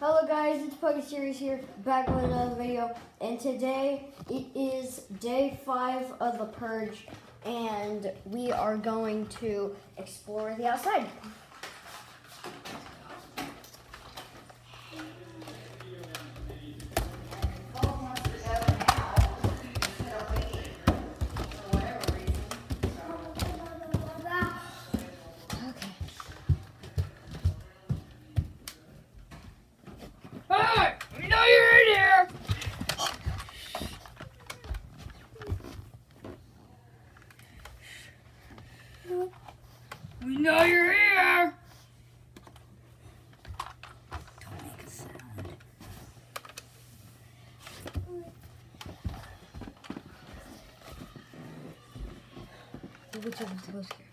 Hello guys, it's Purge Series here, back with another video, and today it is day 5 of the Purge, and we are going to explore the outside. Hey! We know you're in here! We know you're here! Don't make a sound. Which of us goes here?